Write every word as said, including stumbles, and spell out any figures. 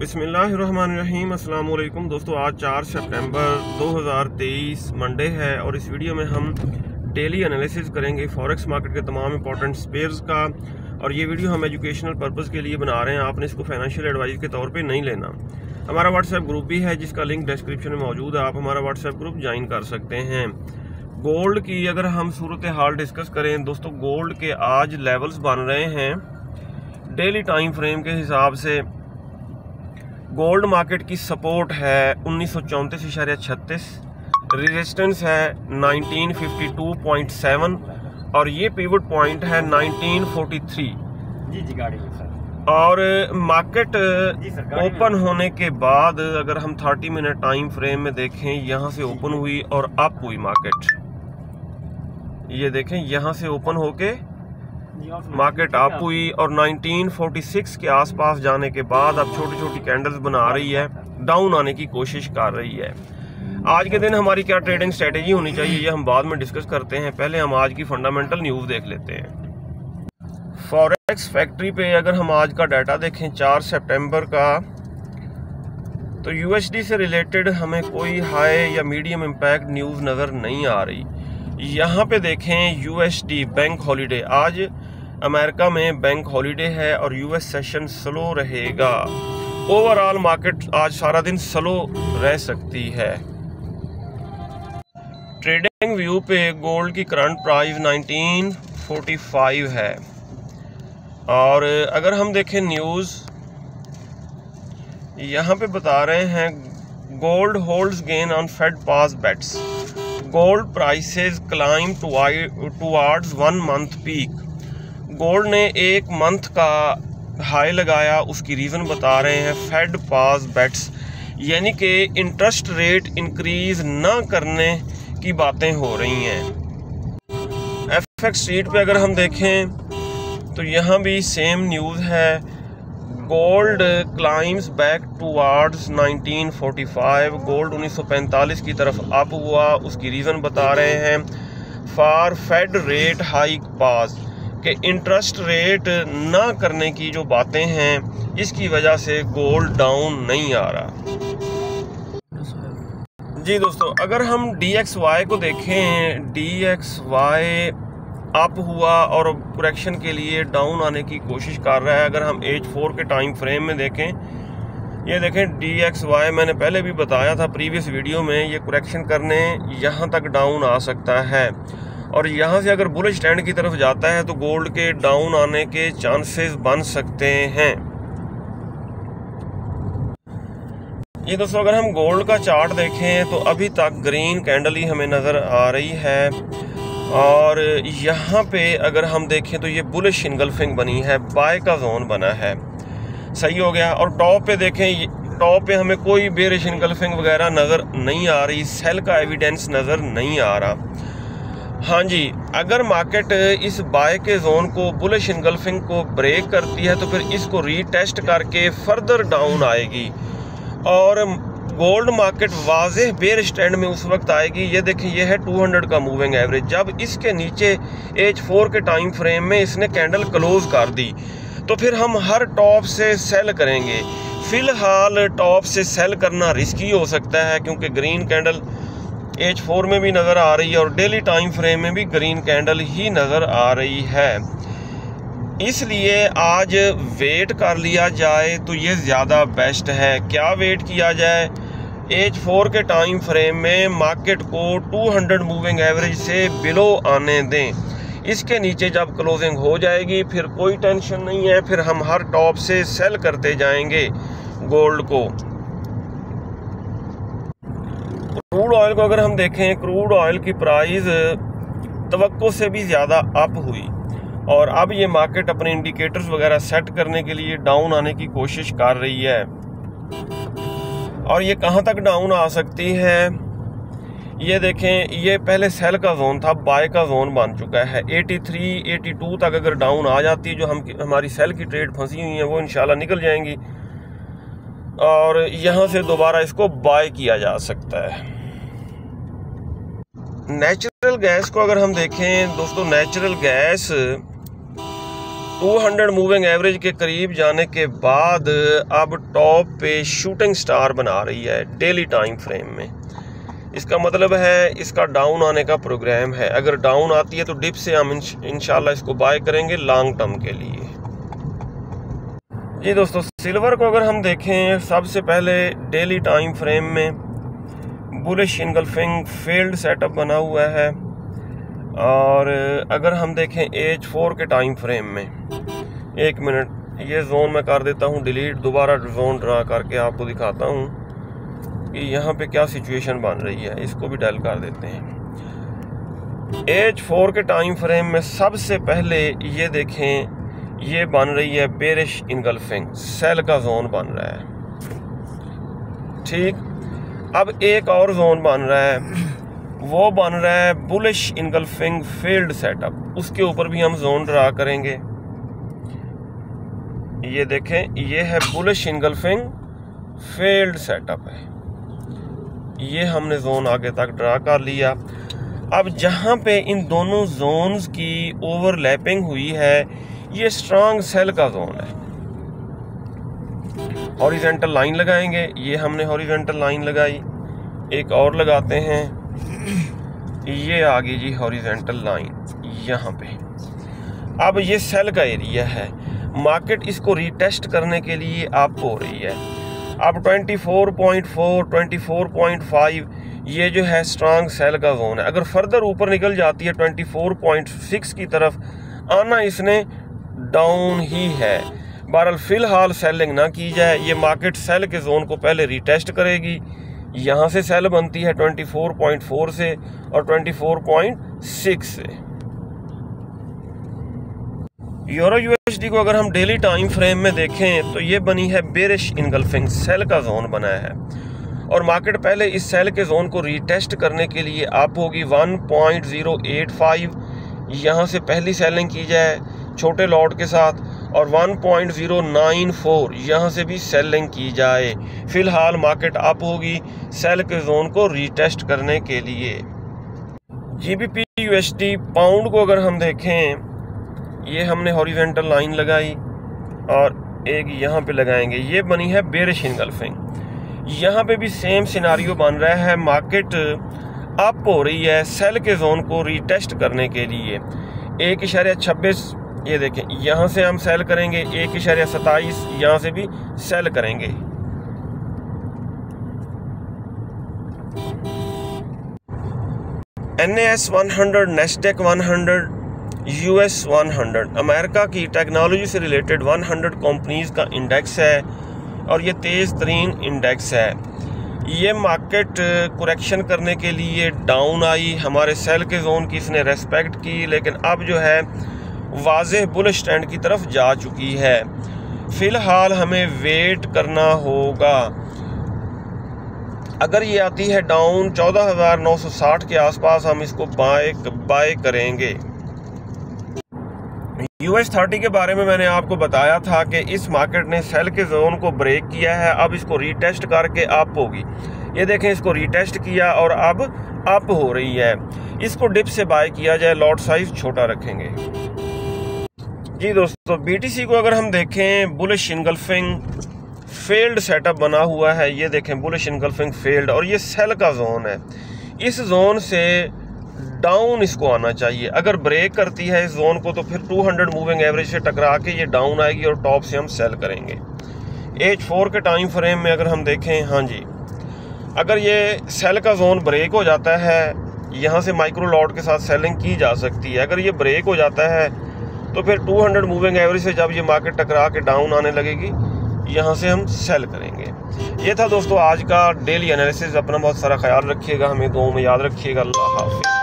बिस्मिल्लाहिर्रहमानिर्रहीम। अस्सलाम वालेकुम दोस्तों, आज चार सितंबर दो हज़ार तेईस मंडे है और इस वीडियो में हम डेली एनालिसिस करेंगे फॉरेक्स मार्केट के तमाम इंपॉर्टेंट स्पेयर्स का। और ये वीडियो हम एजुकेशनल पर्पस के लिए बना रहे हैं, आपने इसको फाइनेंशियल एडवाइस के तौर पे नहीं लेना। हमारा व्हाट्सएप ग्रुप भी है जिसका लिंक डिस्क्रिप्शन में मौजूद है, आप हमारा व्हाट्सएप ग्रुप ज्वाइन कर सकते हैं। गोल्ड की अगर हम सूरत हाल डिस्कस करें दोस्तों, गोल्ड के आज लेवल्स बन रहे हैं डेली टाइम फ्रेम के हिसाब से। गोल्ड मार्केट की सपोर्ट है उन्नीस सौ चौंतीस इशारे छत्तीस, रेजिस्टेंस है nineteen fifty two point seven और ये पिवट पॉइंट है नाइनटीन फोर्टी थ्री। जी जी गाड़ी सर। और मार्केट ओपन होने के बाद अगर हम तीस मिनट टाइम फ्रेम में देखें, यहाँ से ओपन हुई और अप हुई मार्केट। ये देखें, यहाँ से ओपन होके मार्केट अप हुई और नाइनटीन फोर्टी सिक्स के आसपास जाने के बाद अब छोटी छोटी कैंडल्स बना रही है, डाउन आने की कोशिश कर रही है। आज के दिन हमारी क्या ट्रेडिंग स्ट्रेटेजी होनी चाहिए ये हम बाद में डिस्कस करते हैं, पहले हम आज की फंडामेंटल न्यूज़ देख लेते हैं। फॉरेक्स फैक्ट्री पे अगर हम आज का डाटा देखें चार सितंबर का, तो यूएसडी से रिलेटेड हमें कोई हाई या मीडियम इम्पैक्ट न्यूज़ नज़र नहीं आ रही। यहाँ पे देखें यूएसडी बैंक हॉलीडे, आज अमेरिका में बैंक हॉलीडे है और यूएस सेशन स्लो रहेगा। ओवरऑल मार्केट आज सारा दिन स्लो रह सकती है। ट्रेडिंग व्यू पे गोल्ड की current price nineteen forty five है। और अगर हम देखें न्यूज़, यहाँ पे बता रहे हैं gold holds gain on fed pause bets, gold prices climb towards one month peak. Gold ने एक मंथ का हाई लगाया, उसकी रीज़न बता रहे हैं फेड पास बेट्स, यानी कि इंटरेस्ट रेट इंक्रीज ना करने की बातें हो रही हैं। एफएक्स स्ट्रीट पे अगर हम देखें तो यहाँ भी सेम न्यूज़ है, gold climbs back towards nineteen forty five, gold उन्नीस सौ पैंतालीस की तरफ अप हुआ, उसकी रीज़न बता रहे हैं for fed rate hike pause, कि इंटरेस्ट रेट ना करने की जो बातें हैं इसकी वजह से गोल्ड डाउन नहीं आ रहा। जी दोस्तों, अगर हम डी एक्स वाई को देखें, डी एक्स वाई अप हुआ और करेक्शन के लिए डाउन आने की कोशिश कर रहा है। अगर हम एच फोर के टाइम फ्रेम में देखें, ये देखें डी एक्स वाई, मैंने पहले भी बताया था प्रीवियस वीडियो में, ये करेक्शन करने यहाँ तक डाउन आ सकता है और यहाँ से अगर बुलिश ट्रेंड की तरफ जाता है तो गोल्ड के डाउन आने के चांसेस बन सकते हैं। ये दोस्तों, अगर हम गोल्ड का चार्ट देखें तो अभी तक ग्रीन कैंडल ही हमें नज़र आ रही है और यहाँ पे अगर हम देखें तो ये बुलिश इनगल्फिंग बनी है, बाय का जोन बना है, सही हो गया। और टॉप पे देखें, टॉप पे हमें कोई बेरिश इनगल्फिंग वगैरह नज़र नहीं आ रही, सेल का एविडेंस नज़र नहीं आ रहा। हाँ जी, अगर मार्केट इस बाय के जोन को, बुलिश इनगल्फिंग को ब्रेक करती है तो फिर इसको रीटेस्ट करके फर्दर डाउन आएगी और गोल्ड मार्केट वाज़ेह बेरिश ट्रेंड में उस वक्त आएगी। ये देखिए, ये है टू हंड्रेड का मूविंग एवरेज, जब इसके नीचे एच फोर के टाइम फ्रेम में इसने कैंडल क्लोज कर दी तो फिर हम हर टॉप से सेल करेंगे। फ़िलहाल टॉप से सेल करना रिस्की हो सकता है क्योंकि ग्रीन कैंडल एच फोर में भी नज़र आ रही है और डेली टाइम फ्रेम में भी ग्रीन कैंडल ही नज़र आ रही है। इसलिए आज वेट कर लिया जाए तो ये ज़्यादा बेस्ट है। क्या वेट किया जाए? एच फोर के टाइम फ्रेम में मार्केट को टू हंड्रेड मूविंग एवरेज से बिलो आने दें, इसके नीचे जब क्लोजिंग हो जाएगी फिर कोई टेंशन नहीं है, फिर हम हर टॉप से सेल करते जाएंगे गोल्ड को। क्रूड ऑयल को अगर हम देखें, क्रूड ऑयल की प्राइस तवक्को से भी ज़्यादा अप हुई और अब ये मार्केट अपने इंडिकेटर्स वगैरह सेट करने के लिए डाउन आने की कोशिश कर रही है। और ये कहाँ तक डाउन आ सकती है? ये देखें, ये पहले सेल का जोन था, बाय का जोन बन चुका है। तिरासी, बयासी तक अगर डाउन आ जाती है, जो हम हमारी सेल की ट्रेड फंसी हुई है वो इंशाल्लाह निकल जाएंगी और यहाँ से दोबारा इसको बाय किया जा सकता है। नेचुरल गैस को अगर हम देखें दोस्तों, natural gas two hundred moving average के करीब जाने के बाद अब टॉप पे शूटिंग स्टार बना रही है डेली टाइम फ्रेम में। इसका मतलब है इसका डाउन आने का प्रोग्राम है। अगर डाउन आती है तो डिप से हम इंशाल्लाह इसको बाय करेंगे लॉन्ग टर्म के लिए। जी दोस्तों, सिल्वर को अगर हम देखें सबसे पहले डेली टाइम फ्रेम में बुलिश इनगल्फिंग फेल्ड सेटअप बना हुआ है। और अगर हम देखें एच फोर के टाइम फ्रेम में, एक मिनट ये जोन मैं कर देता हूँ डिलीट, दोबारा जोन ड्रा करके आपको दिखाता हूँ कि यहाँ पे क्या सिचुएशन बन रही है। इसको भी डल कर देते हैं। एच फोर के टाइम फ्रेम में सबसे पहले ये देखें, ये बन रही है बेरिश इनगल्फिंग, सेल का जोन बन रहा है। ठीक, अब एक और जोन बन रहा है, वो बन रहा है बुलिश इनगल्फिंग फेल्ड सेटअप। उसके ऊपर भी हम जोन ड्रा करेंगे। ये देखें, ये है बुलिश इनगल्फिंग फेल्ड सेटअप है। ये हमने जोन आगे तक ड्रा कर लिया। अब जहां पे इन दोनों जोन्स की ओवरलैपिंग हुई है, ये स्ट्रांग सेल का जोन है। हॉरिजॉन्टल लाइन लगाएंगे। ये हमने हॉरिजॉन्टल लाइन लगाई, एक और लगाते हैं। ये आ गई जी हॉरिजॉन्टल लाइन यहाँ पे। अब ये सेल का एरिया है। मार्केट इसको रीटेस्ट करने के लिए अप हो रही है। अब twenty four point four, twenty four point five ये जो है स्ट्रांग सेल का जोन है। अगर फर्दर ऊपर निकल जाती है ट्वेंटी फोर पॉइंट सिक्स की तरफ, आना इसने डाउन ही है। बहरहाल फिलहाल सेलिंग ना की जाए। ये मार्केट सेल के जोन को पहले रीटेस्ट करेगी। यहाँ से सेल बनती है ट्वेंटी फोर पॉइंट फोर से और ट्वेंटी फोर पॉइंट सिक्स से। यूरो यूएसडी को अगर हम डेली टाइम फ्रेम में देखें तो ये बनी है बेरिश इनगल्फिंग, सेल का जोन बना है। और मार्केट पहले इस सेल के जोन को रीटेस्ट करने के लिए अप होगी one point zero eight five. यहाँ से पहली सेलिंग की जाए छोटे लॉट के साथ, और one point zero nine four यहाँ से भी सेलिंग की जाए। फिलहाल मार्केट अप होगी सेल के जोन को रीटेस्ट करने के लिए। जीबीपी यूएसडी पाउंड को अगर हम देखें, ये हमने हॉरिजॉन्टल लाइन लगाई और एक यहाँ पे लगाएंगे। ये बनी है बेरिश इनगल्फिंग। यहाँ पे भी सेम सिनारियो बन रहा है। मार्केट अप हो रही है सेल के जोन को रीटेस्ट करने के लिए। एक इशारे छब्बीस, ये देखें, यहाँ से हम सेल करेंगे। एक इशारे सत्ताईस, यहाँ से भी सेल करेंगे। N A S one hundred, Nasdaq one hundred, US one hundred America की टेक्नोलॉजी से रिलेटेड वन हंड्रेड कंपनीज का इंडेक्स है और ये तेज़ तरीन इंडेक्स है। ये मार्केट करेक्शन करने के लिए डाउन आई, हमारे सेल के जोन की इसने रेस्पेक्ट की, लेकिन अब जो है वाज़ेह बुलिश ट्रेंड की तरफ जा चुकी है। फ़िलहाल हमें वेट करना होगा। अगर ये आती है डाउन चौदह हज़ार नौ सौ साठ के आसपास, हम इसको बाय बाय करेंगे। यूएस थर्टी के बारे में मैंने आपको बताया था कि इस मार्केट ने सेल के जोन को ब्रेक किया है। अब इसको रीटेस्ट करके अप होगी। ये देखें, इसको रीटेस्ट किया और अब अप हो रही है। इसको डिप से बाय किया जाए, लॉट साइज छोटा रखेंगे। जी दोस्तों, बीटीसी को अगर हम देखें, बुलिश इनगल्फिंग फेल्ड सेटअप बना हुआ है। ये देखें, बुलिश इनगल्फिंग फेल्ड, और ये सेल का जोन है। इस जोन से डाउन इसको आना चाहिए। अगर ब्रेक करती है इस जोन को तो फिर टू हंड्रेड मूविंग एवरेज से टकरा के ये डाउन आएगी और टॉप से हम सेल करेंगे। एच फोर के टाइम फ्रेम में अगर हम देखें, हाँ जी, अगर ये सेल का जोन ब्रेक हो जाता है, यहाँ से माइक्रो लॉट के साथ सेलिंग की जा सकती है। अगर ये ब्रेक हो जाता है तो फिर टू हंड्रेड मूविंग एवरेज से जब ये मार्केट टकरा के डाउन आने लगेगी, यहाँ से हम सेल करेंगे। ये था दोस्तों आज का डेली एनालिसिस। अपना बहुत सारा ख्याल रखिएगा, हमें दुआओं में याद रखिएगा। अल्लाह हाफ़िज़।